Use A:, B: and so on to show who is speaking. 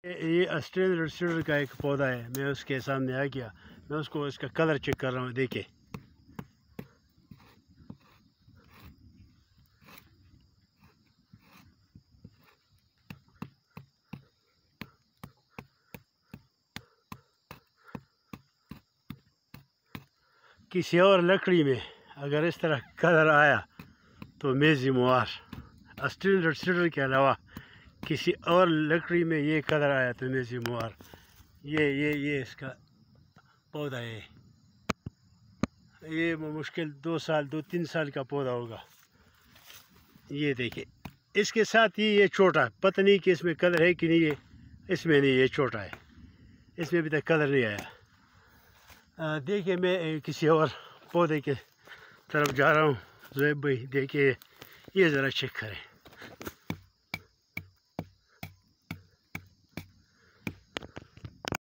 A: ये Australian red cedar का एक पौधा है, मैं उसके सामने आ गया। मैं उसको इसका कलर चेक कर रहा हूँ। देखिए किसी और लकड़ी में अगर इस तरह कलर आया तो मैं जिम्मेवार। ऑस्ट्रेलियन रेड सीडर के अलावा किसी और लकड़ी में ये कलर आया तो मैं जिम्मेवार। ये इसका पौधा है। ये मुश्किल 2-3 साल का पौधा होगा। ये देखिए, इसके साथ ही ये छोटा, पता नहीं कि इसमें कलर है कि नहीं है। इसमें नहीं, ये छोटा है, इसमें अभी तक कलर नहीं आया। देखिए मैं किसी और पौधे के तरफ जा रहा हूँ। ज़ोएब भाई देखिए, ये ज़रा चेक करें।